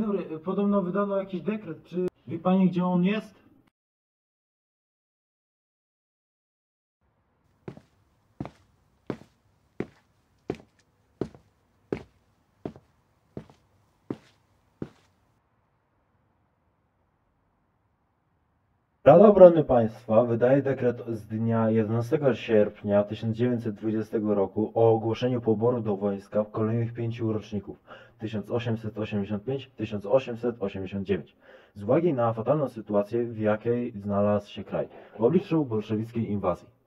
Dzień dobry, podobno wydano jakiś dekret. Czy wie pani, gdzie on jest? Rada Obrony Państwa wydaje dekret z dnia 11 sierpnia 1920 roku o ogłoszeniu poboru do wojska w kolejnych 5 roczników 1885-1889 z uwagi na fatalną sytuację, w jakiej znalazł się kraj w obliczu bolszewickiej inwazji.